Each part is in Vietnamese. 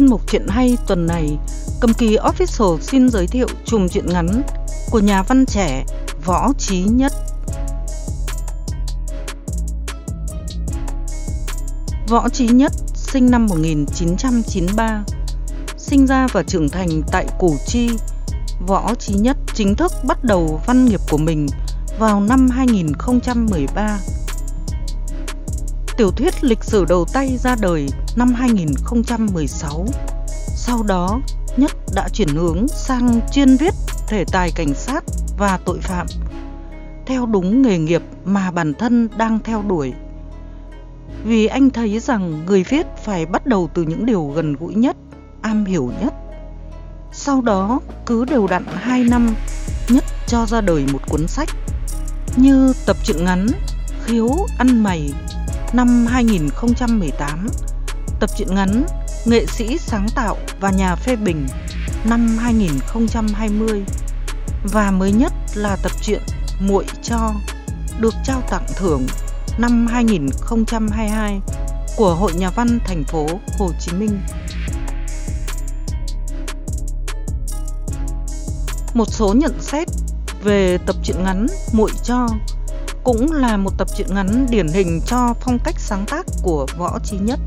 chuyên mục Chuyện hay tuần này, Cầm Kỳ Official xin giới thiệu chùm truyện ngắn của nhà văn trẻ Võ Chí Nhất. Võ Chí Nhất sinh năm 1993, sinh ra và trưởng thành tại Củ Chi. Võ Chí Nhất chính thức bắt đầu văn nghiệp của mình vào năm 2013. Tiểu thuyết lịch sử đầu tay ra đời năm 2016. Sau đó, Nhất đã chuyển hướng sang chuyên viết thể tài cảnh sát và tội phạm, theo đúng nghề nghiệp mà bản thân đang theo đuổi. Vì anh thấy rằng người viết phải bắt đầu từ những điều gần gũi nhất, am hiểu nhất. Sau đó, cứ đều đặn 2 năm, Nhất cho ra đời một cuốn sách, như tập truyện ngắn Khiếu Ăn Mày năm 2018, tập truyện ngắn Nghệ sĩ sáng tạo và nhà phê bình năm 2020, và mới nhất là tập truyện Muội Cho được trao tặng thưởng năm 2022 của Hội Nhà văn thành phố Hồ Chí Minh. Một số nhận xét về tập truyện ngắn Muội Cho, cũng là một tập truyện ngắn điển hình cho phong cách sáng tác của Võ Chí Nhất.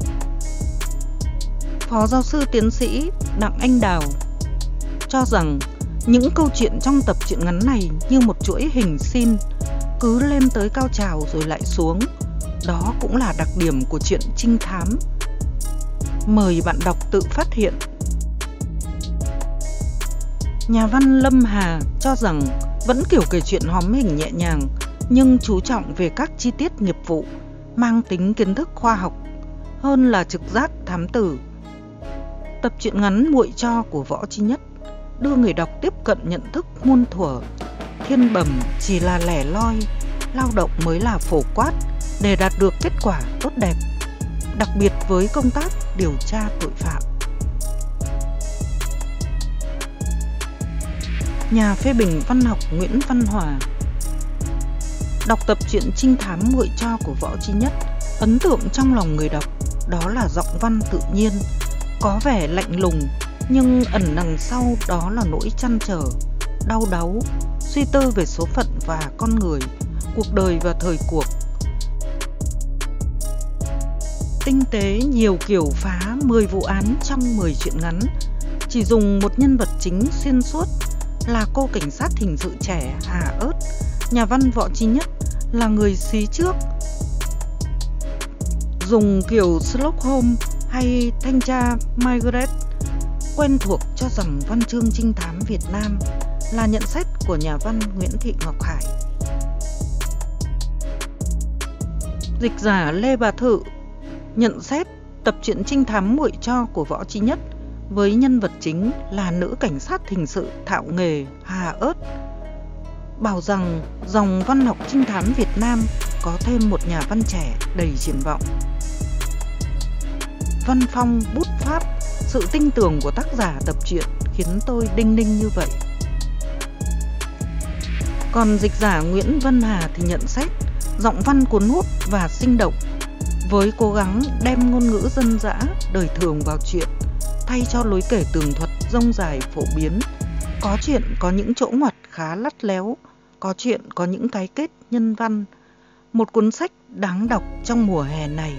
Phó giáo sư tiến sĩ Đặng Anh Đào cho rằng những câu chuyện trong tập truyện ngắn này như một chuỗi hình sin, cứ lên tới cao trào rồi lại xuống. Đó cũng là đặc điểm của truyện trinh thám. Mời bạn đọc tự phát hiện. Nhà văn Lâm Hà cho rằng vẫn kiểu kể chuyện hóm hình nhẹ nhàng, nhưng chú trọng về các chi tiết nghiệp vụ, mang tính kiến thức khoa học hơn là trực giác thám tử. Tập truyện ngắn Muội Cho của Võ Chí Nhất đưa người đọc tiếp cận nhận thức muôn thuở. Thiên bẩm chỉ là lẻ loi, lao động mới là phổ quát để đạt được kết quả tốt đẹp, đặc biệt với công tác điều tra tội phạm. Nhà phê bình văn học Nguyễn Văn Hòa đọc tập truyện trinh thám Muội Cho của Võ Chí Nhất, ấn tượng trong lòng người đọc đó là giọng văn tự nhiên, có vẻ lạnh lùng, nhưng ẩn đằng sau đó là nỗi trăn trở, đau đáu, suy tư về số phận và con người, cuộc đời và thời cuộc. Tinh tế nhiều kiểu phá 10 vụ án trong 10 truyện ngắn, chỉ dùng một nhân vật chính xuyên suốt là cô cảnh sát hình sự trẻ Hà Ớt. Nhà văn Võ Chí Nhất là người xí trước, dùng kiểu Sherlock Holmes hay thanh tra Margaret, quen thuộc cho rằng văn chương trinh thám Việt Nam, là nhận xét của nhà văn Nguyễn Thị Ngọc Hải. Dịch giả Lê Bà Thự nhận xét tập truyện trinh thám Muội Cho của Võ Chí Nhất với nhân vật chính là nữ cảnh sát hình sự thạo nghề Hà Ớt, bảo rằng dòng văn học trinh thám Việt Nam có thêm một nhà văn trẻ đầy triển vọng. Văn phong, bút pháp, sự tinh tường của tác giả tập truyện khiến tôi đinh ninh như vậy. Còn dịch giả Nguyễn Văn Hà thì nhận xét giọng văn cuốn hút và sinh động, với cố gắng đem ngôn ngữ dân dã, đời thường vào truyện, thay cho lối kể tường thuật rông dài phổ biến. Có chuyện có những chỗ ngoặt khá lắt léo, có chuyện có những cái kết nhân văn. Một cuốn sách đáng đọc trong mùa hè này.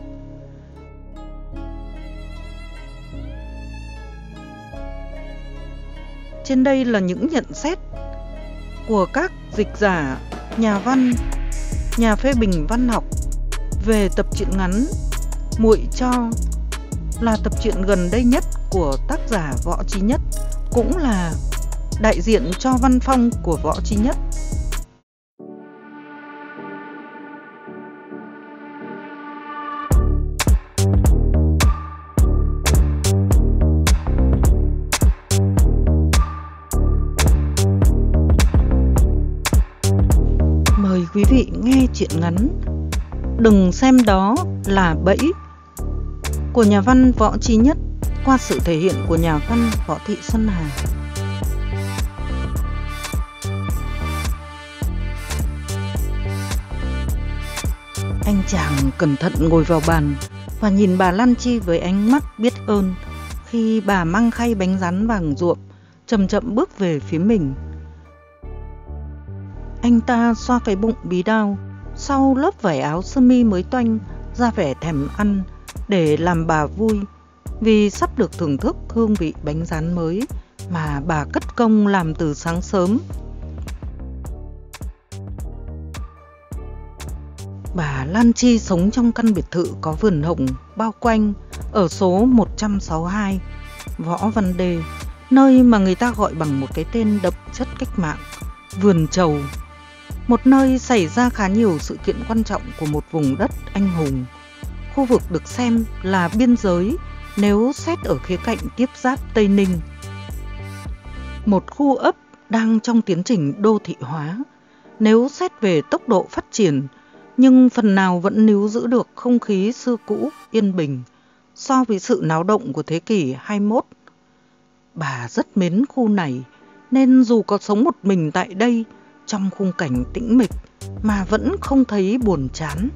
Trên đây là những nhận xét của các dịch giả, nhà văn, nhà phê bình văn học về tập truyện ngắn Muội Cho, là tập truyện gần đây nhất của tác giả Võ Chí Nhất, cũng là đại diện cho văn phong của Võ Chí Nhất. Mời quý vị nghe truyện ngắn Đừng xem đó là bẫy của nhà văn Võ Chí Nhất qua sự thể hiện của nhà văn Võ Thị Xuân Hà. Anh chàng cẩn thận ngồi vào bàn và nhìn bà Lan Chi với ánh mắt biết ơn khi bà mang khay bánh rán vàng ruộm chậm chậm bước về phía mình. Anh ta xoa cái bụng bí đao sau lớp vải áo sơ mi mới toanh, ra vẻ thèm ăn để làm bà vui vì sắp được thưởng thức hương vị bánh rán mới mà bà cất công làm từ sáng sớm. Bà Lan Chi sống trong căn biệt thự có vườn hồng bao quanh ở số 162 Võ Văn Đê, nơi mà người ta gọi bằng một cái tên đậm chất cách mạng, Vườn Chầu. Một nơi xảy ra khá nhiều sự kiện quan trọng của một vùng đất anh hùng. Khu vực được xem là biên giới nếu xét ở khía cạnh tiếp giáp Tây Ninh. Một khu ấp đang trong tiến trình đô thị hóa, nếu xét về tốc độ phát triển, nhưng phần nào vẫn níu giữ được không khí xưa cũ yên bình so với sự náo động của thế kỷ 21. Bà rất mến khu này, nên dù có sống một mình tại đây trong khung cảnh tĩnh mịch mà vẫn không thấy buồn chán.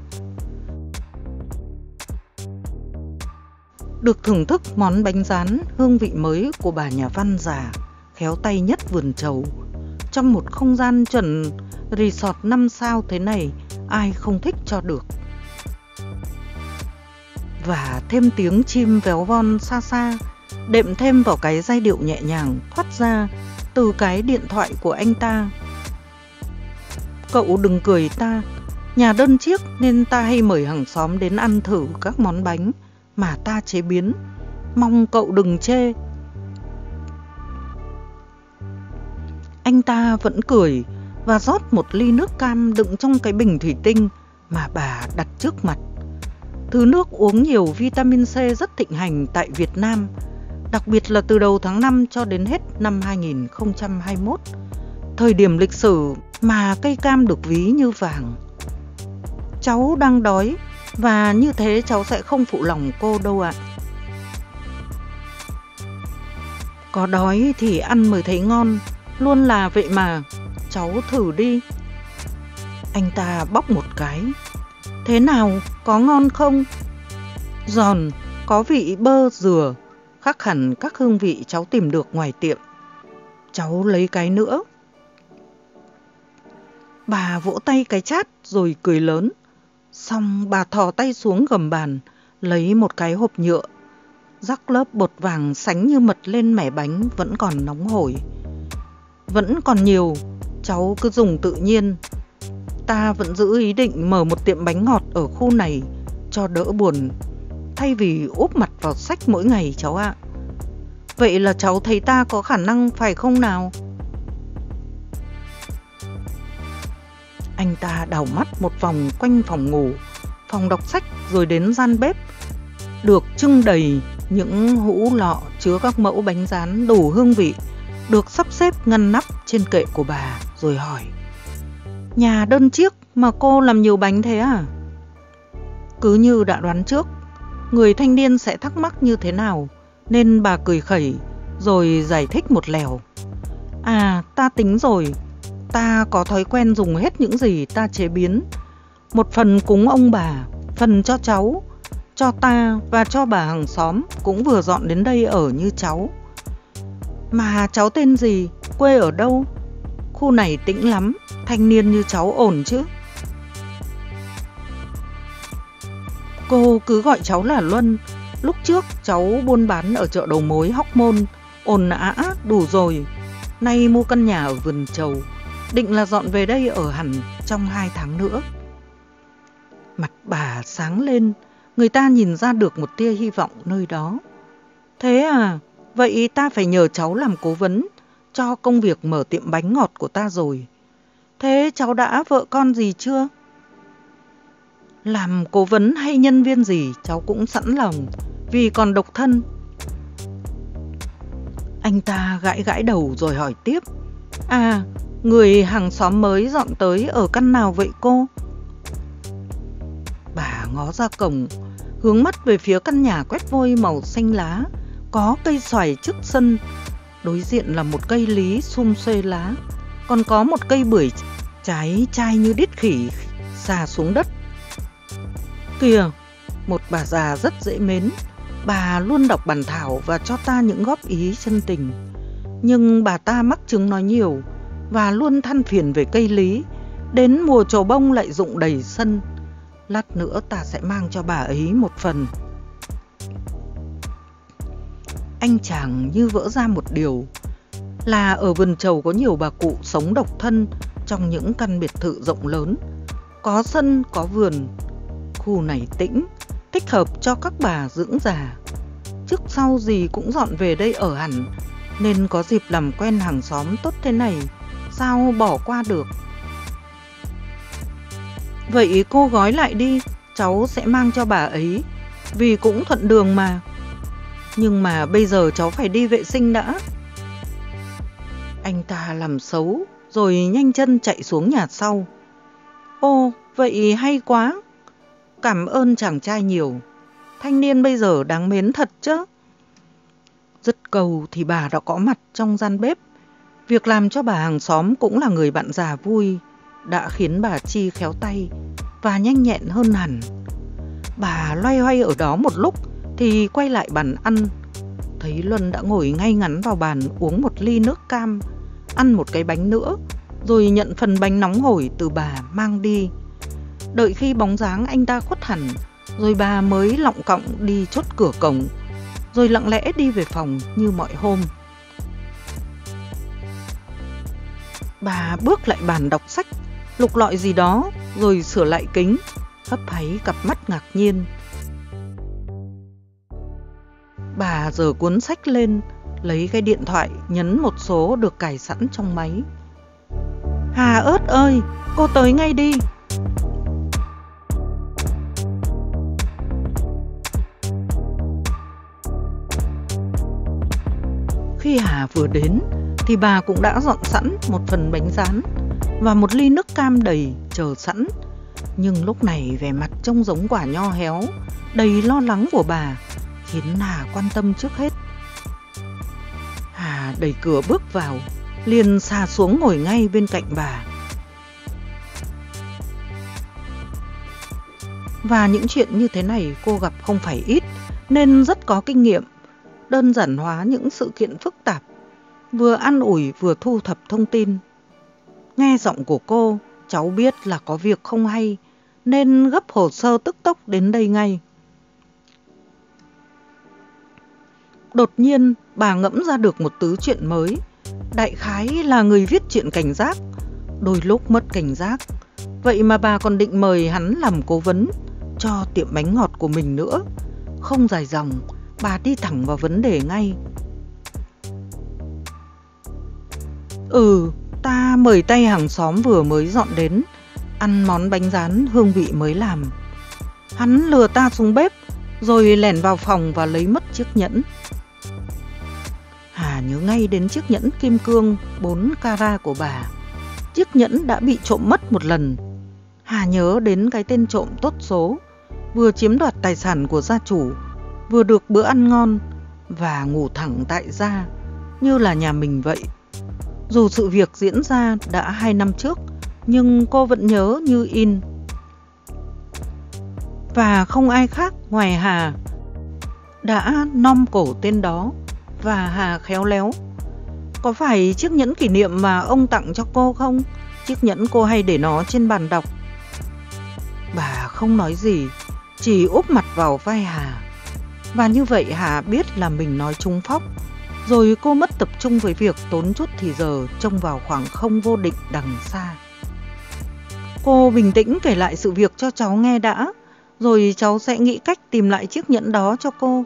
Được thưởng thức món bánh rán hương vị mới của bà nhà văn già khéo tay nhất Vườn Chầu, trong một không gian chuẩn resort 5 sao thế này, ai không thích cho được. Và thêm tiếng chim véo von xa xa, đệm thêm vào cái giai điệu nhẹ nhàng thoát ra từ cái điện thoại của anh ta. Cậu đừng cười ta, nhà đơn chiếc nên ta hay mời hàng xóm đến ăn thử các món bánh mà ta chế biến, mong cậu đừng chê. Anh ta vẫn cười và rót một ly nước cam đựng trong cái bình thủy tinh mà bà đặt trước mặt. Thứ nước uống nhiều vitamin C rất thịnh hành tại Việt Nam, đặc biệt là từ đầu tháng 5 cho đến hết năm 2021, thời điểm lịch sử mà cây cam được ví như vàng. Cháu đang đói và như thế cháu sẽ không phụ lòng cô đâu ạ. Có đói thì ăn mới thấy ngon, luôn là vậy mà, cháu thử đi. Anh ta bóc một cái. Thế nào, có ngon không? Giòn, có vị bơ dừa, khác hẳn các hương vị cháu tìm được ngoài tiệm. Cháu lấy cái nữa. Bà vỗ tay cái chát rồi cười lớn. Xong bà thò tay xuống gầm bàn, lấy một cái hộp nhựa, rắc lớp bột vàng sánh như mật lên mẻ bánh vẫn còn nóng hổi. Vẫn còn nhiều, cháu cứ dùng tự nhiên. Ta vẫn giữ ý định mở một tiệm bánh ngọt ở khu này cho đỡ buồn, thay vì úp mặt vào sách mỗi ngày cháu ạ. Vậy là cháu thấy ta có khả năng phải không nào? Anh ta đảo mắt một vòng quanh phòng ngủ, phòng đọc sách rồi đến gian bếp, được trưng đầy những hũ lọ chứa các mẫu bánh rán đủ hương vị, được sắp xếp ngăn nắp trên kệ của bà, rồi hỏi: Nhà đơn chiếc mà cô làm nhiều bánh thế à? Cứ như đã đoán trước, người thanh niên sẽ thắc mắc như thế nào, nên bà cười khẩy rồi giải thích một lèo. À, ta tính rồi, ta có thói quen dùng hết những gì ta chế biến. Một phần cúng ông bà, phần cho cháu, cho ta và cho bà hàng xóm cũng vừa dọn đến đây ở như cháu. Mà cháu tên gì, quê ở đâu? Khu này tĩnh lắm, thanh niên như cháu ổn chứ? Cô cứ gọi cháu là Luân. Lúc trước cháu buôn bán ở chợ đầu mối Hóc Môn, ồn ào đủ rồi. Nay mua căn nhà ở Vườn Chầu, định là dọn về đây ở hẳn trong 2 tháng nữa. Mặt bà sáng lên, người ta nhìn ra được một tia hy vọng nơi đó. Thế à, vậy ta phải nhờ cháu làm cố vấn cho công việc mở tiệm bánh ngọt của ta rồi. Thế cháu đã vợ con gì chưa? Làm cố vấn hay nhân viên gì cháu cũng sẵn lòng, vì còn độc thân. Anh ta gãi gãi đầu rồi hỏi tiếp. À, người hàng xóm mới dọn tới ở căn nào vậy cô? Bà ngó ra cổng, hướng mắt về phía căn nhà quét vôi màu xanh lá, có cây xoài trước sân. Đối diện là một cây lý sum xuê lá, còn có một cây bưởi trái chai như đít khỉ xà xuống đất. Kìa, một bà già rất dễ mến, Bà luôn đọc bản thảo và cho ta những góp ý chân tình. Nhưng bà ta mắc chứng nói nhiều và luôn than phiền về cây lý. Đến mùa trổ bông lại rụng đầy sân. Lát nữa ta sẽ mang cho bà ấy một phần. Anh chàng như vỡ ra một điều, là ở vườn trầu có nhiều bà cụ sống độc thân trong những căn biệt thự rộng lớn, có sân có vườn. Khu này tĩnh, thích hợp cho các bà dưỡng già. Trước sau gì cũng dọn về đây ở hẳn, nên có dịp làm quen hàng xóm tốt thế này, sao bỏ qua được. Vậy cô gói lại đi, cháu sẽ mang cho bà ấy, vì cũng thuận đường mà. Nhưng mà bây giờ cháu phải đi vệ sinh đã. Anh ta làm xấu rồi nhanh chân chạy xuống nhà sau. Ô, vậy hay quá. Cảm ơn chàng trai nhiều. Thanh niên bây giờ đáng mến thật chứ. Dứt câu thì bà đã có mặt trong gian bếp. Việc làm cho bà hàng xóm cũng là người bạn già vui đã khiến bà Chi khéo tay và nhanh nhẹn hơn hẳn. Bà loay hoay ở đó một lúc thì quay lại bàn ăn. Thấy Luân đã ngồi ngay ngắn vào bàn uống một ly nước cam, ăn một cái bánh nữa, rồi nhận phần bánh nóng hổi từ bà mang đi. Đợi khi bóng dáng anh ta khuất hẳn, rồi bà mới lọng cọng đi chốt cửa cổng, rồi lặng lẽ đi về phòng như mọi hôm. Bà bước lại bàn đọc sách, lục lọi gì đó, rồi sửa lại kính, hấp háy cặp mắt ngạc nhiên. Bà giở cuốn sách lên, lấy cái điện thoại nhấn một số được cài sẵn trong máy. Hà ớt ơi, cô tới ngay đi. Khi Hà vừa đến thì bà cũng đã dọn sẵn một phần bánh rán và một ly nước cam đầy chờ sẵn. Nhưng lúc này vẻ mặt trông giống quả nho héo, đầy lo lắng của bà khiến Hà quan tâm trước hết. Hà đẩy cửa bước vào, liền xà xuống ngồi ngay bên cạnh bà. Và những chuyện như thế này cô gặp không phải ít, nên rất có kinh nghiệm, đơn giản hóa những sự kiện phức tạp, vừa an ủi vừa thu thập thông tin. Nghe giọng của cô, cháu biết là có việc không hay, nên gấp hồ sơ tức tốc đến đây ngay. Đột nhiên, bà ngẫm ra được một tứ chuyện mới. Đại khái là người viết truyện cảnh giác, đôi lúc mất cảnh giác. Vậy mà bà còn định mời hắn làm cố vấn cho tiệm bánh ngọt của mình nữa. Không dài dòng, bà đi thẳng vào vấn đề ngay. Ta mời tay hàng xóm vừa mới dọn đến, ăn món bánh rán hương vị mới làm. Hắn lừa ta xuống bếp, rồi lẻn vào phòng và lấy mất chiếc nhẫn. Hà nhớ ngay đến chiếc nhẫn kim cương 4 carat của bà. Chiếc nhẫn đã bị trộm mất một lần. Hà nhớ đến cái tên trộm tốt số, vừa chiếm đoạt tài sản của gia chủ, vừa được bữa ăn ngon và ngủ thẳng tại gia như là nhà mình vậy. Dù sự việc diễn ra đã 2 năm trước, nhưng cô vẫn nhớ như in. Và không ai khác ngoài Hà đã nom cổ tên đó, và Hà khéo léo. Có phải chiếc nhẫn kỷ niệm mà ông tặng cho cô không? Chiếc nhẫn cô hay để nó trên bàn đọc. Bà không nói gì, chỉ úp mặt vào vai Hà. Và như vậy Hà biết là mình nói trúng phóc. Rồi cô mất tập trung với việc tốn chút thì giờ trông vào khoảng không vô định đằng xa. Cô bình tĩnh kể lại sự việc cho cháu nghe đã, rồi cháu sẽ nghĩ cách tìm lại chiếc nhẫn đó cho cô.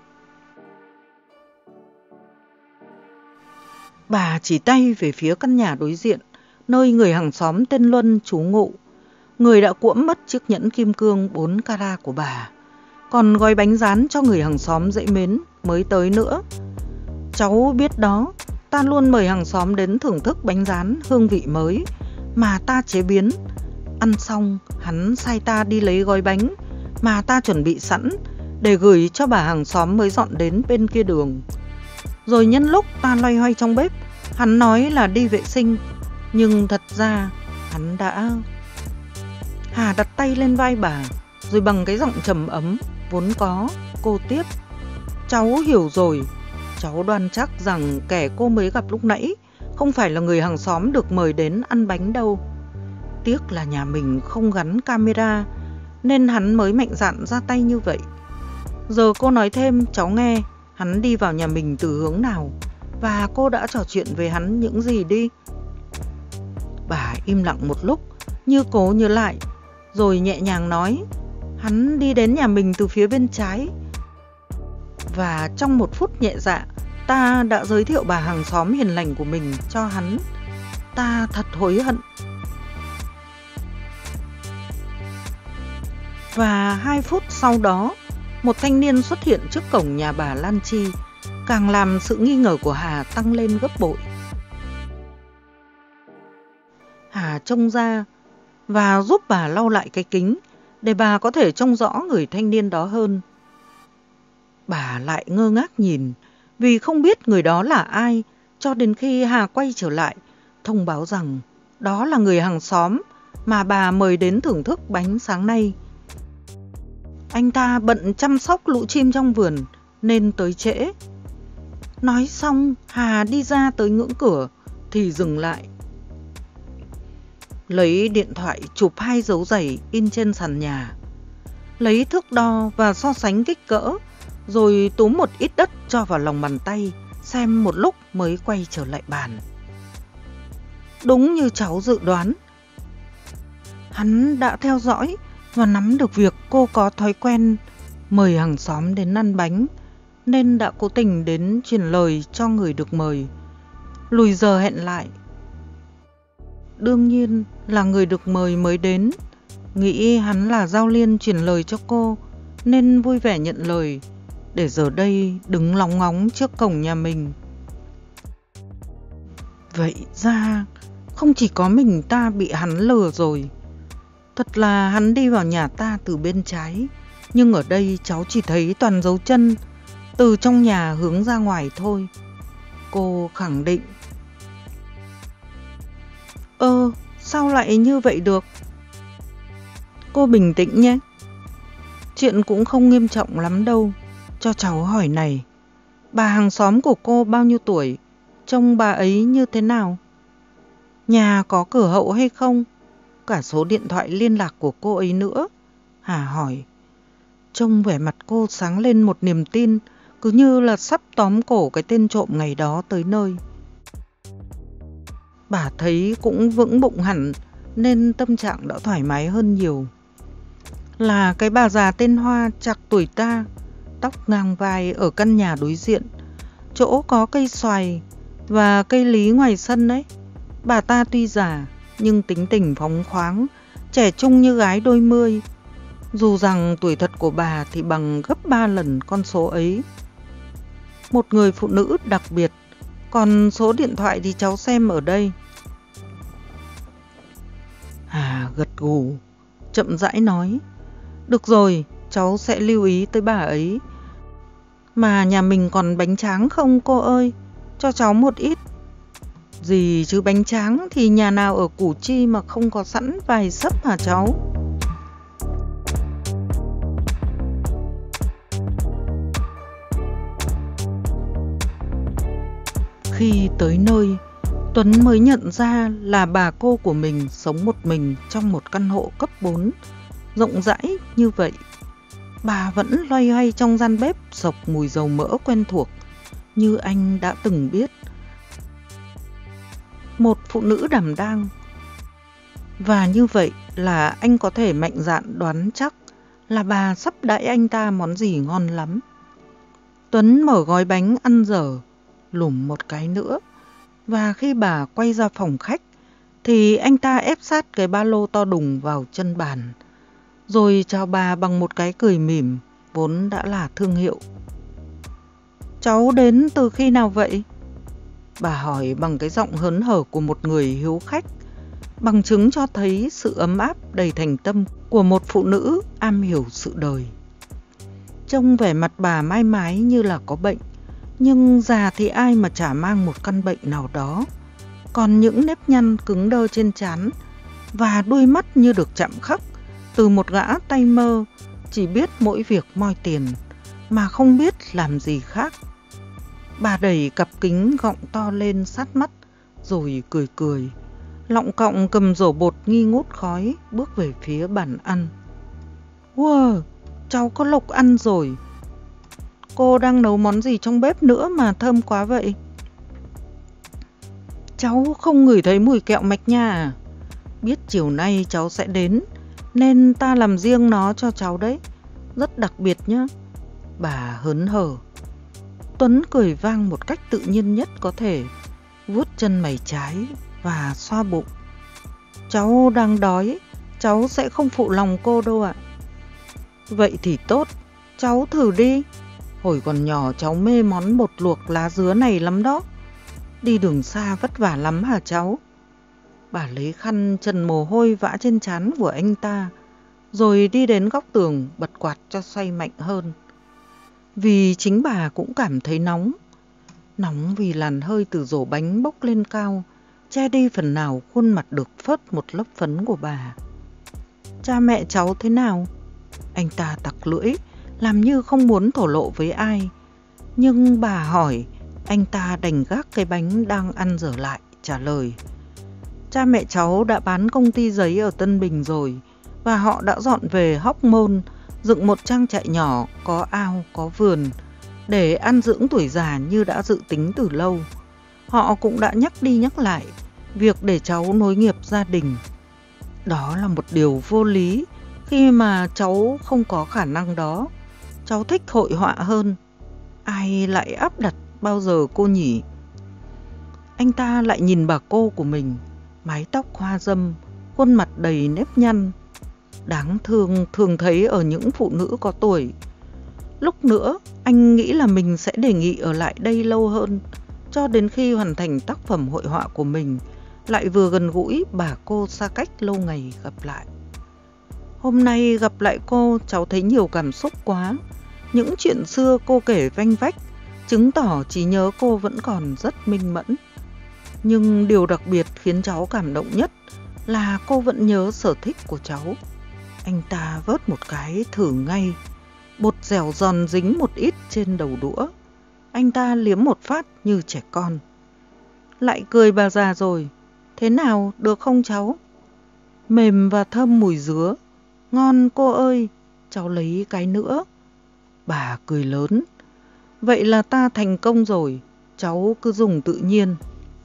Bà chỉ tay về phía căn nhà đối diện, nơi người hàng xóm tên Luân trú ngụ, người đã cuỗm mất chiếc nhẫn kim cương 4 carat của bà, còn gói bánh rán cho người hàng xóm dễ mến mới tới nữa. Cháu biết đó, ta luôn mời hàng xóm đến thưởng thức bánh rán hương vị mới mà ta chế biến. Ăn xong, hắn sai ta đi lấy gói bánh mà ta chuẩn bị sẵn để gửi cho bà hàng xóm mới dọn đến bên kia đường. Rồi nhân lúc ta loay hoay trong bếp, hắn nói là đi vệ sinh, nhưng thật ra hắn đã... Hà đặt tay lên vai bà, rồi bằng cái giọng trầm ấm vốn có, cô tiếp. Cháu hiểu rồi. Cháu đoan chắc rằng kẻ cô mới gặp lúc nãy không phải là người hàng xóm được mời đến ăn bánh đâu. Tiếc là nhà mình không gắn camera nên hắn mới mạnh dạn ra tay như vậy. Giờ cô nói thêm cháu nghe hắn đi vào nhà mình từ hướng nào và cô đã trò chuyện với hắn những gì đi. Bà im lặng một lúc như cố nhớ lại, rồi nhẹ nhàng nói hắn đi đến nhà mình từ phía bên trái. Và trong một phút nhẹ dạ, ta đã giới thiệu bà hàng xóm hiền lành của mình cho hắn. Ta thật hối hận. Và 2 phút sau đó, một thanh niên xuất hiện trước cổng nhà bà Lan Chi, càng làm sự nghi ngờ của Hà tăng lên gấp bội. Hà trông ra và giúp bà lau lại cái kính để bà có thể trông rõ người thanh niên đó hơn. Bà lại ngơ ngác nhìn vì không biết người đó là ai cho đến khi Hà quay trở lại thông báo rằng đó là người hàng xóm mà bà mời đến thưởng thức bánh sáng nay. Anh ta bận chăm sóc lũ chim trong vườn nên tới trễ. Nói xong, Hà đi ra tới ngưỡng cửa thì dừng lại. Lấy điện thoại chụp 2 dấu giày in trên sàn nhà. Lấy thước đo và so sánh kích cỡ, rồi túm một ít đất cho vào lòng bàn tay, xem một lúc mới quay trở lại bàn. Đúng như cháu dự đoán, hắn đã theo dõi và nắm được việc cô có thói quen mời hàng xóm đến ăn bánh, nên đã cố tình đến truyền lời cho người được mời, lùi giờ hẹn lại. Đương nhiên là người được mời mới đến, nghĩ hắn là Giao Liên truyền lời cho cô, nên vui vẻ nhận lời, để giờ đây đứng lóng ngóng trước cổng nhà mình. Vậy ra không chỉ có mình ta bị hắn lừa rồi. Thật là hắn đi vào nhà ta từ bên trái, nhưng ở đây cháu chỉ thấy toàn dấu chân từ trong nhà hướng ra ngoài thôi. Cô khẳng định. Sao lại như vậy được? Cô bình tĩnh nhé. Chuyện cũng không nghiêm trọng lắm đâu. Cho cháu hỏi này, bà hàng xóm của cô bao nhiêu tuổi? Trông bà ấy như thế nào? Nhà có cửa hậu hay không? Cả số điện thoại liên lạc của cô ấy nữa. Hà hỏi. Trông vẻ mặt cô sáng lên một niềm tin, cứ như là sắp tóm cổ cái tên trộm ngày đó tới nơi. Bà thấy cũng vững bụng hẳn, nên tâm trạng đã thoải mái hơn nhiều. Là cái bà già tên Hoa chạc tuổi ta, tóc ngang vai ở căn nhà đối diện, chỗ có cây xoài và cây lý ngoài sân ấy. Bà ta tuy già nhưng tính tình phóng khoáng, trẻ trung như gái đôi mươi, dù rằng tuổi thật của bà thì bằng gấp 3 lần con số ấy. Một người phụ nữ đặc biệt, còn số điện thoại thì cháu xem ở đây. Hà gật gù, chậm rãi nói. Được rồi, cháu sẽ lưu ý tới bà ấy. Mà nhà mình còn bánh tráng không cô ơi? Cho cháu một ít. Gì chứ bánh tráng thì nhà nào ở Củ Chi mà không có sẵn vài sấp hả cháu? Khi tới nơi, Tuấn mới nhận ra là bà cô của mình sống một mình trong một căn hộ cấp 4, rộng rãi như vậy. Bà vẫn loay hoay trong gian bếp sộc mùi dầu mỡ quen thuộc, như anh đã từng biết. Một phụ nữ đảm đang. Và như vậy là anh có thể mạnh dạn đoán chắc là bà sắp đãi anh ta món gì ngon lắm. Tuấn mở gói bánh ăn dở, lủm một cái nữa, và khi bà quay ra phòng khách thì anh ta ép sát cái ba lô to đùng vào chân bàn, rồi chào bà bằng một cái cười mỉm vốn đã là thương hiệu. Cháu đến từ khi nào vậy? Bà hỏi bằng cái giọng hớn hở của một người hiếu khách, bằng chứng cho thấy sự ấm áp đầy thành tâm của một phụ nữ am hiểu sự đời. Trông vẻ mặt bà mái mái như là có bệnh, nhưng già thì ai mà chả mang một căn bệnh nào đó. Còn những nếp nhăn cứng đơ trên trán và đuôi mắt như được chạm khắc từ một gã tay mơ chỉ biết mỗi việc moi tiền, mà không biết làm gì khác. Bà đẩy cặp kính gọng to lên sát mắt, rồi cười cười, lọng cọng cầm rổ bột nghi ngút khói, bước về phía bàn ăn. Wow, cháu có lộc ăn rồi. Cô đang nấu món gì trong bếp nữa mà thơm quá vậy? Cháu không ngửi thấy mùi kẹo mạch nha à? Biết chiều nay cháu sẽ đến, nên ta làm riêng nó cho cháu đấy. Rất đặc biệt nhá. Bà hớn hở. Tuấn cười vang một cách tự nhiên nhất có thể, vuốt chân mày trái và xoa bụng. Cháu đang đói, cháu sẽ không phụ lòng cô đâu ạ. Vậy thì tốt, cháu thử đi. Hồi còn nhỏ cháu mê món bột luộc lá dứa này lắm đó. Đi đường xa vất vả lắm hả cháu? Bà lấy khăn trần mồ hôi vã trên trán của anh ta, rồi đi đến góc tường bật quạt cho xoay mạnh hơn. Vì chính bà cũng cảm thấy nóng. Nóng vì làn hơi từ rổ bánh bốc lên cao, che đi phần nào khuôn mặt được phớt một lớp phấn của bà. Cha mẹ cháu thế nào? Anh ta tặc lưỡi, làm như không muốn thổ lộ với ai. Nhưng bà hỏi, anh ta đành gác cái bánh đang ăn dở lại, trả lời. Cha mẹ cháu đã bán công ty giấy ở Tân Bình rồi, và họ đã dọn về Hóc Môn, dựng một trang trại nhỏ, có ao, có vườn, để ăn dưỡng tuổi già như đã dự tính từ lâu. Họ cũng đã nhắc đi nhắc lại việc để cháu nối nghiệp gia đình. Đó là một điều vô lý khi mà cháu không có khả năng đó. Cháu thích hội họa hơn. Ai lại áp đặt bao giờ cô nhỉ? Anh ta lại nhìn bà cô của mình, mái tóc hoa râm, khuôn mặt đầy nếp nhăn, đáng thương thường thấy ở những phụ nữ có tuổi. Lúc nữa, anh nghĩ là mình sẽ đề nghị ở lại đây lâu hơn, cho đến khi hoàn thành tác phẩm hội họa của mình, lại vừa gần gũi bà cô xa cách lâu ngày gặp lại. Hôm nay gặp lại cô, cháu thấy nhiều cảm xúc quá. Những chuyện xưa cô kể vanh vách, chứng tỏ trí nhớ cô vẫn còn rất minh mẫn. Nhưng điều đặc biệt khiến cháu cảm động nhất là cô vẫn nhớ sở thích của cháu. Anh ta vớt một cái thử ngay. Bột dẻo giòn dính một ít trên đầu đũa. Anh ta liếm một phát như trẻ con. Lại cười bà già rồi. Thế nào, được không cháu? Mềm và thơm mùi dứa. Ngon cô ơi, cháu lấy cái nữa. Bà cười lớn. Vậy là ta thành công rồi, cháu cứ dùng tự nhiên.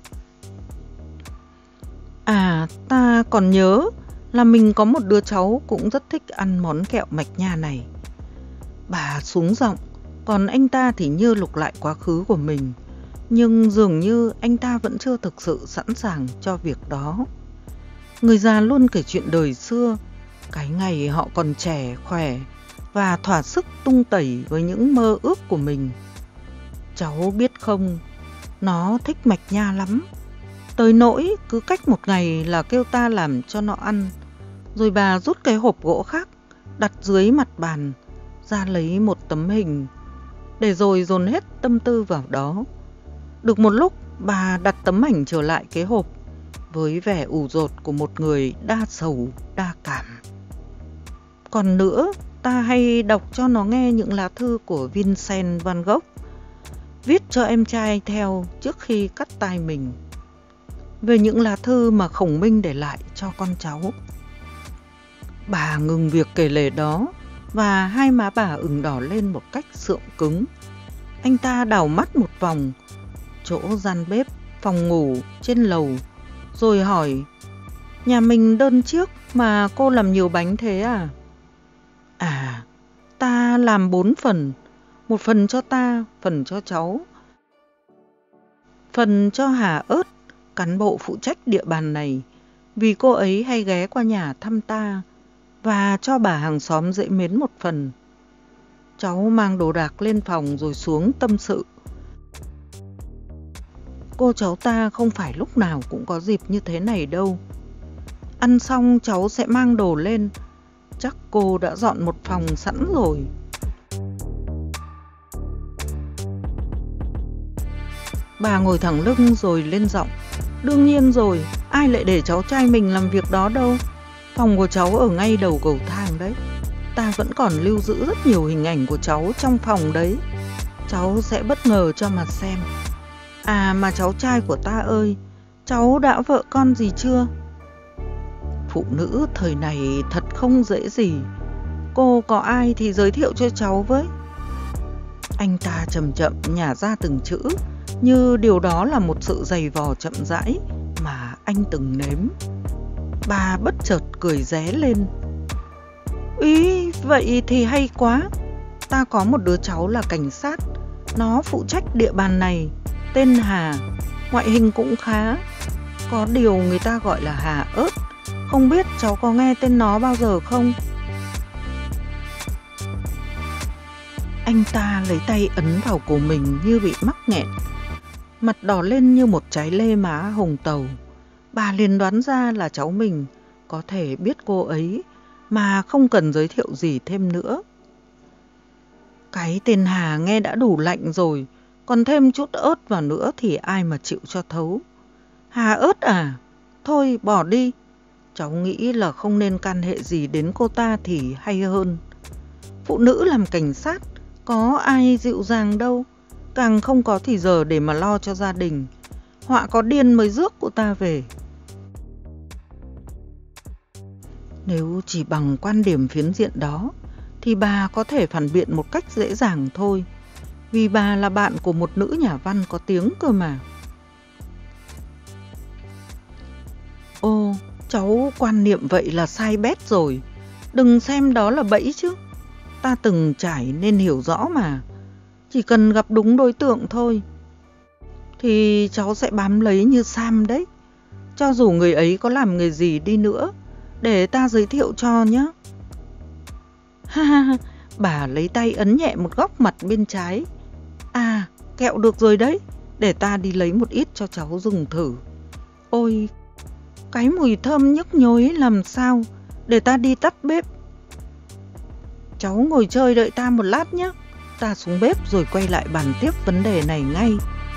À, ta còn nhớ là mình có một đứa cháu cũng rất thích ăn món kẹo mạch nha này. Bà xuống giọng, còn anh ta thì như lục lại quá khứ của mình. Nhưng dường như anh ta vẫn chưa thực sự sẵn sàng cho việc đó. Người già luôn kể chuyện đời xưa, cái ngày họ còn trẻ, khỏe và thỏa sức tung tẩy với những mơ ước của mình. Cháu biết không, nó thích mạch nha lắm. Tới nỗi cứ cách một ngày là kêu ta làm cho nó ăn. Rồi bà rút cái hộp gỗ khác, đặt dưới mặt bàn, ra lấy một tấm hình, để rồi dồn hết tâm tư vào đó. Được một lúc, bà đặt tấm ảnh trở lại cái hộp, với vẻ ủ dột của một người đa sầu, đa cảm. Còn nữa, ta hay đọc cho nó nghe những lá thư của Vincent van Gogh, viết cho em trai theo trước khi cắt tay mình, về những lá thư mà Khổng Minh để lại cho con cháu. Bà ngừng việc kể lể đó, và hai má bà ửng đỏ lên một cách sượng cứng. Anh ta đảo mắt một vòng, chỗ gian bếp, phòng ngủ, trên lầu, rồi hỏi, nhà mình đơn chiếc mà cô làm nhiều bánh thế à? À, ta làm 4 phần, một phần cho ta, phần cho cháu, phần cho Hà Ớt, cán bộ phụ trách địa bàn này, vì cô ấy hay ghé qua nhà thăm ta, và cho bà hàng xóm dễ mến một phần. Cháu mang đồ đạc lên phòng rồi xuống tâm sự. Cô cháu ta không phải lúc nào cũng có dịp như thế này đâu. Ăn xong cháu sẽ mang đồ lên. Chắc cô đã dọn một phòng sẵn rồi. Bà ngồi thẳng lưng rồi lên giọng. Đương nhiên rồi, ai lại để cháu trai mình làm việc đó đâu. Phòng của cháu ở ngay đầu cầu thang đấy. ta vẫn còn lưu giữ rất nhiều hình ảnh của cháu trong phòng đấy. Cháu sẽ bất ngờ cho mà xem. À mà cháu trai của ta ơi, cháu đã vợ con gì chưa? Phụ nữ thời này thật không dễ gì. Cô có ai thì giới thiệu cho cháu với. Anh ta chậm chậm nhả ra từng chữ, như điều đó là một sự giày vò chậm rãi mà anh từng nếm. Bà bất chợt cười ré lên. Ý, vậy thì hay quá. Ta có một đứa cháu là cảnh sát. Nó phụ trách địa bàn này. Tên Hà. Ngoại hình cũng khá. Có điều người ta gọi là Hà ớt. Không biết cháu có nghe tên nó bao giờ không? Anh ta lấy tay ấn vào cổ mình như bị mắc nghẹn. Mặt đỏ lên như một trái lê má hồng tàu. Bà liền đoán ra là cháu mình có thể biết cô ấy mà không cần giới thiệu gì thêm nữa. Cái tên Hà nghe đã đủ lạnh rồi, còn thêm chút ớt vào nữa thì ai mà chịu cho thấu. Hà ớt à? Thôi bỏ đi. Cháu nghĩ là không nên can hệ gì đến cô ta thì hay hơn. Phụ nữ làm cảnh sát có ai dịu dàng đâu, càng không có thì giờ để mà lo cho gia đình. Họa có điên mới rước cô ta về. Nếu chỉ bằng quan điểm phiến diện đó thì bà có thể phản biện một cách dễ dàng thôi, vì bà là bạn của một nữ nhà văn có tiếng cơ mà. Ô, cháu quan niệm vậy là sai bét rồi. Đừng xem đó là bẫy chứ. Ta từng trải nên hiểu rõ mà. Chỉ cần gặp đúng đối tượng thôi thì cháu sẽ bám lấy như Sam đấy. Cho dù người ấy có làm nghề gì đi nữa, để ta giới thiệu cho nhé. Ha ha, bà lấy tay ấn nhẹ một góc mặt bên trái. À, kẹo được rồi đấy. Để ta đi lấy một ít cho cháu dùng thử. Ôi, cái mùi thơm nhức nhối làm sao. Để ta đi tắt bếp. Cháu ngồi chơi đợi ta một lát nhé. Ta xuống bếp rồi quay lại bàn tiếp vấn đề này ngay.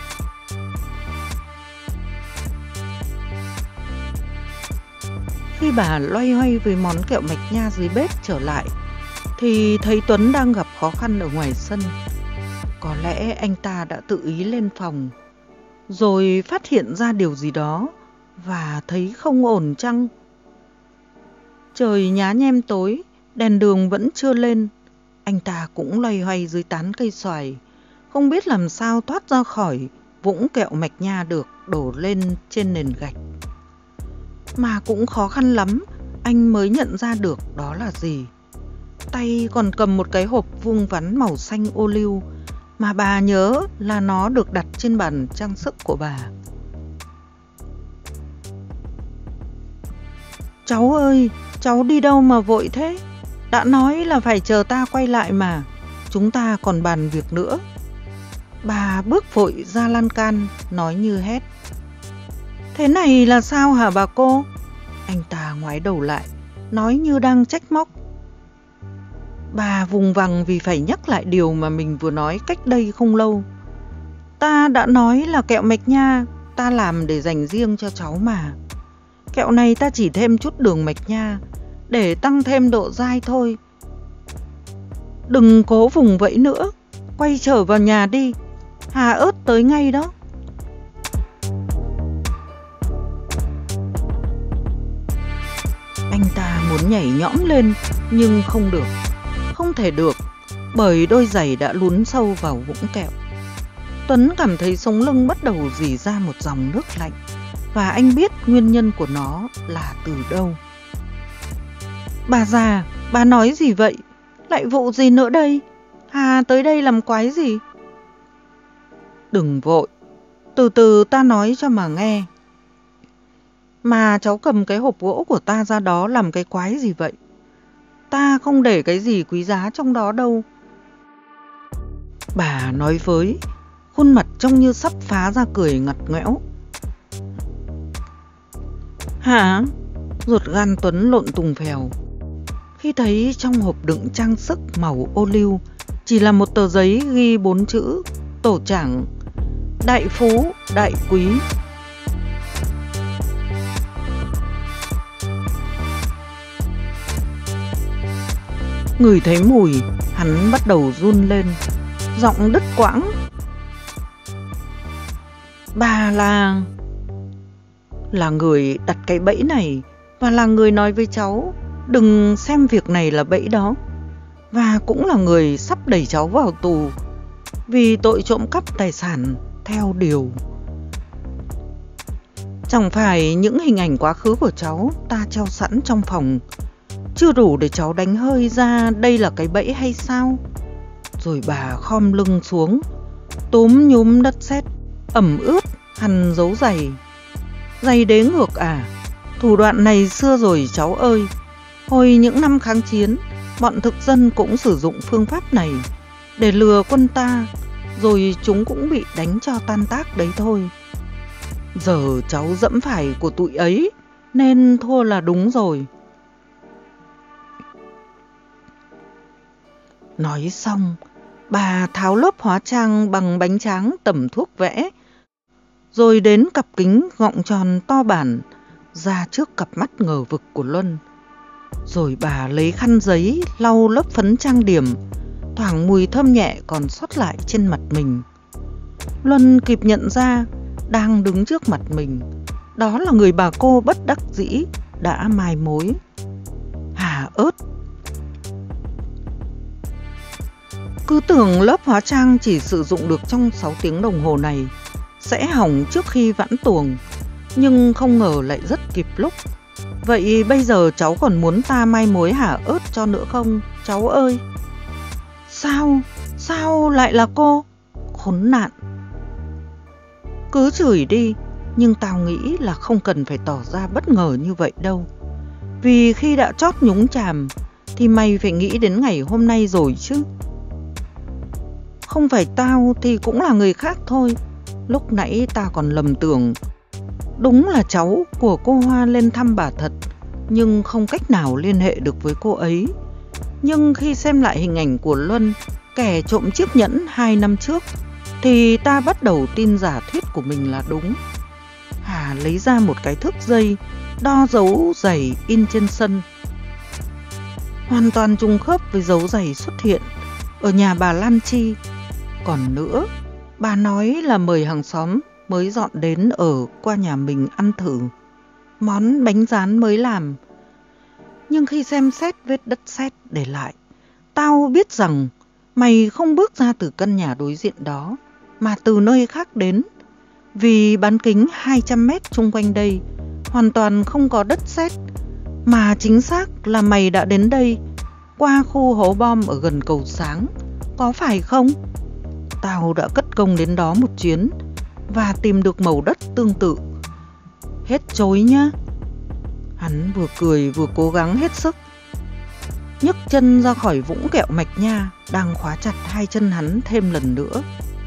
Khi bà loay hoay với món kẹo mạch nha dưới bếp trở lại thì thấy Tuấn đang gặp khó khăn ở ngoài sân. Có lẽ anh ta đã tự ý lên phòng rồi phát hiện ra điều gì đó và thấy không ổn chăng. Trời nhá nhem tối, đèn đường vẫn chưa lên. Anh ta cũng loay hoay dưới tán cây xoài, không biết làm sao thoát ra khỏi vũng kẹo mạch nha được đổ lên trên nền gạch. Mà cũng khó khăn lắm, anh mới nhận ra được đó là gì. Tay còn cầm một cái hộp vuông vắn màu xanh ô liu mà bà nhớ là nó được đặt trên bàn trang sức của bà. Cháu ơi, cháu đi đâu mà vội thế? Đã nói là phải chờ ta quay lại mà, chúng ta còn bàn việc nữa. Bà bước vội ra lan can, nói như hét. Thế này là sao hả bà cô? Anh ta ngoái đầu lại, nói như đang trách móc. Bà vùng vằng vì phải nhắc lại điều mà mình vừa nói cách đây không lâu. Ta đã nói là kẹo mạch nha, ta làm để dành riêng cho cháu mà. Kẹo này ta chỉ thêm chút đường mạch nha, để tăng thêm độ dai thôi. Đừng cố vùng vẫy nữa, quay trở vào nhà đi. Hà ớt tới ngay đó. Anh ta muốn nhảy nhõm lên nhưng không được. Không thể được, bởi đôi giày đã lún sâu vào vũng kẹo. Tuấn cảm thấy sống lưng bắt đầu rỉ ra một dòng nước lạnh, và anh biết nguyên nhân của nó là từ đâu. Bà già, bà nói gì vậy? Lại vụ gì nữa đây? Hà tới đây làm quái gì? Đừng vội, từ từ ta nói cho mà nghe. Mà cháu cầm cái hộp gỗ của ta ra đó làm cái quái gì vậy? Ta không để cái gì quý giá trong đó đâu. Bà nói với, khuôn mặt trông như sắp phá ra cười ngặt nghẽo. Hả? Ruột gan Tuấn lộn tùng phèo khi thấy trong hộp đựng trang sức màu ô liu chỉ là một tờ giấy ghi 4 chữ tổ chảng: đại phú, đại quý. Ngửi thấy mùi, hắn bắt đầu run lên, giọng đứt quãng. Bà là người đặt cái bẫy này, và là người nói với cháu đừng xem việc này là bẫy đó, và cũng là người sắp đẩy cháu vào tù vì tội trộm cắp tài sản theo điều. Chẳng phải những hình ảnh quá khứ của cháu ta treo sẵn trong phòng chưa đủ để cháu đánh hơi ra đây là cái bẫy hay sao? Rồi bà khom lưng xuống, túm nhúm đất sét ẩm ướt hằn dấu giày. Giày đế ngược à? Thủ đoạn này xưa rồi cháu ơi. Hồi những năm kháng chiến, bọn thực dân cũng sử dụng phương pháp này để lừa quân ta, rồi chúng cũng bị đánh cho tan tác đấy thôi. Giờ cháu dẫm phải của tụi ấy nên thua là đúng rồi. Nói xong, bà tháo lớp hóa trang bằng bánh tráng tẩm thuốc vẽ, rồi đến cặp kính gọng tròn to bản ra trước cặp mắt ngờ vực của Luân. Rồi bà lấy khăn giấy lau lớp phấn trang điểm, thoảng mùi thơm nhẹ còn sót lại trên mặt mình. Luân kịp nhận ra đang đứng trước mặt mình, đó là người bà cô bất đắc dĩ đã mai mối, Hà Ớt. Cứ tưởng lớp hóa trang chỉ sử dụng được trong 6 tiếng đồng hồ này sẽ hỏng trước khi vãn tuồng, nhưng không ngờ lại rất kịp lúc. Vậy bây giờ cháu còn muốn ta mai mối Hà Ớt cho nữa không, cháu ơi? Sao lại là cô? Khốn nạn! Cứ chửi đi, nhưng tao nghĩ là không cần phải tỏ ra bất ngờ như vậy đâu. Vì khi đã chót nhúng chàm thì mày phải nghĩ đến ngày hôm nay rồi chứ. Không phải tao thì cũng là người khác thôi. Lúc nãy ta còn lầm tưởng đúng là cháu của cô Hoa lên thăm bà thật, nhưng không cách nào liên hệ được với cô ấy. Nhưng khi xem lại hình ảnh của Luân, kẻ trộm chiếc nhẫn 2 năm trước, thì ta bắt đầu tin giả thuyết của mình là đúng. Hà lấy ra một cái thước dây đo dấu giày in trên sân, hoàn toàn trùng khớp với dấu giày xuất hiện ở nhà bà Lan Chi. Còn nữa, bà nói là mời hàng xóm mới dọn đến ở qua nhà mình ăn thử món bánh rán mới làm. Nhưng khi xem xét vết đất sét để lại, tao biết rằng mày không bước ra từ căn nhà đối diện đó, mà từ nơi khác đến. Vì bán kính 200 mét chung quanh đây hoàn toàn không có đất sét, mà chính xác là mày đã đến đây qua khu hố bom ở gần cầu Sáng, có phải không? Tao đã cất công đến đó một chuyến và tìm được mẩu đất tương tự. Hết chối nhá. Hắn vừa cười vừa cố gắng hết sức nhấc chân ra khỏi vũng kẹo mạch nha đang khóa chặt hai chân hắn thêm lần nữa.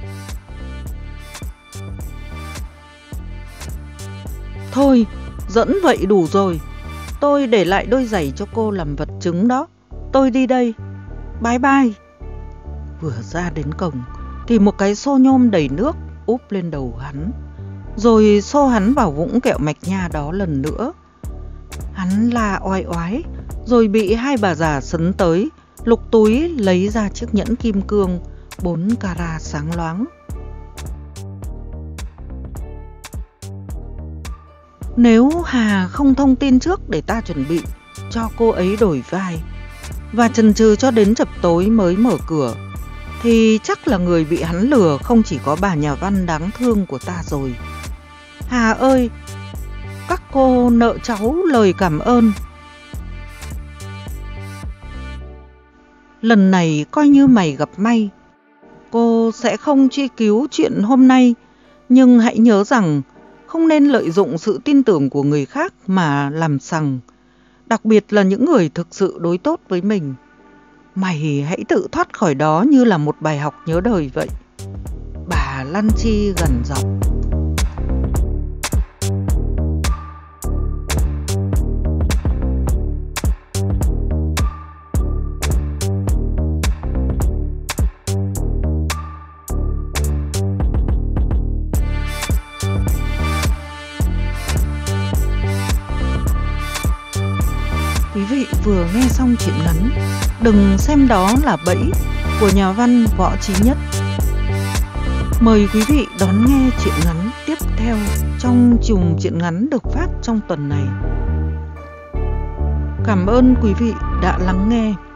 Thôi, giỡn vậy đủ rồi. Tôi để lại đôi giày cho cô làm vật chứng đó. Tôi đi đây. Bye bye. Vừa ra đến cổng thì một cái xô nhôm đầy nước úp lên đầu hắn, rồi xô hắn vào vũng kẹo mạch nha đó lần nữa. Hắn la oai oái, rồi bị hai bà già sấn tới, lục túi lấy ra chiếc nhẫn kim cương 4 carat sáng loáng. Nếu Hà không thông tin trước để ta chuẩn bị cho cô ấy đổi vai, và chần chừ cho đến chập tối mới mở cửa, thì chắc là người bị hắn lừa không chỉ có bà nhà văn đáng thương của ta rồi. Hà ơi, các cô nợ cháu lời cảm ơn. Lần này coi như mày gặp may. Cô sẽ không truy cứu chuyện hôm nay, nhưng hãy nhớ rằng không nên lợi dụng sự tin tưởng của người khác mà làm sằng, đặc biệt là những người thực sự đối tốt với mình. Mày hãy tự thoát khỏi đó như là một bài học nhớ đời vậy. Bà Lan Chi gằn giọng. quý vị vừa nghe xong truyện ngắn Đừng xem đó là bẫy của nhà văn Võ Trí Nhất. Mời quý vị đón nghe truyện ngắn tiếp theo trong chùm truyện ngắn được phát trong tuần này. Cảm ơn quý vị đã lắng nghe.